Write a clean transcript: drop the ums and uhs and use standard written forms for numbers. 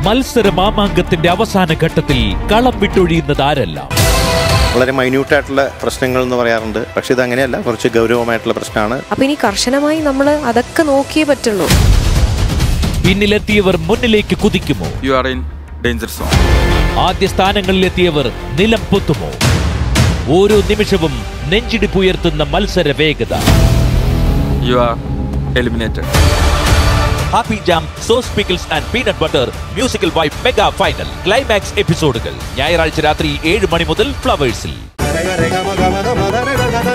മത്സര മാമാങ്കത്തിന്റെ അവസാന ഘട്ടത്തിൽ കളം വിട്ടൊഴിയുന്നത് ആരെല്ലാം? വളരെ മൈന്യൂട്ടായിട്ടുള്ള പ്രശ്നങ്ങൾ എന്ന് പറയാറുണ്ട്, പക്ഷെ ഇത് അങ്ങനെയല്ല, കുറച്ച് ഗൗരവമായിട്ടുള്ള പ്രശ്നമാണ്. അപ്പൊ ഇനി കർശനമായി നമ്മൾ അതൊക്കെ നോക്കിയേ പറ്റുള്ളൂ. പിന്നിലെത്തിയവർ മുന്നിലേക്ക് കുതിക്കുമോ? ആദ്യ സ്ഥാനങ്ങളിലെത്തിയവർ നിലം പൊത്തുമോ? ഓരോ നിമിഷവും നെഞ്ചിടിപ്പുയർത്തുന്ന മത്സര വേഗത. Happy jam, sauce pickles and peanut butter musical vibe mega final climax എപ്പിസോഡുകൾ ഞായറാഴ്ച രാത്രി 7 മണി മുതൽ ഫ്ലവേഴ്സിൽ.